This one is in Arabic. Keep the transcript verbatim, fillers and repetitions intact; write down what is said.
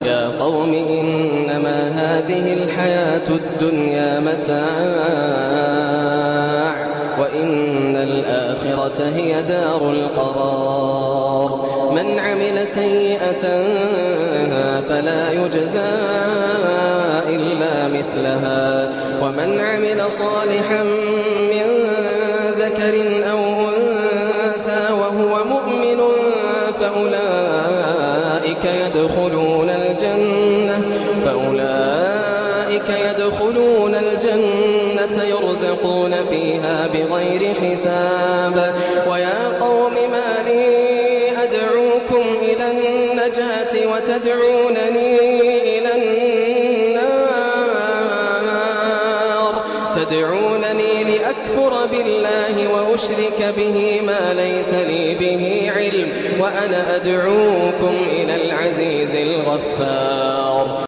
يا قوم إنما هذه الحياة الدنيا متاع وإن الآخرة هي دار القرار. من عمل سيئة فلا يجزى إلا مثلها ومن عمل صالحا من ذكر أو أنثى وهو مؤمن فأولئك يدخلون الجنة فأولئك يدخلون الجنة يرزقون فيها بغير حساب. ويا قوم ما لي أدعوكم إلى النجاة وتدعونني إلى النار تدعونني لأكفر بالله وأشرك به ما ليس لي به علم وأنا أدعوكم إلى العزيز الغفار.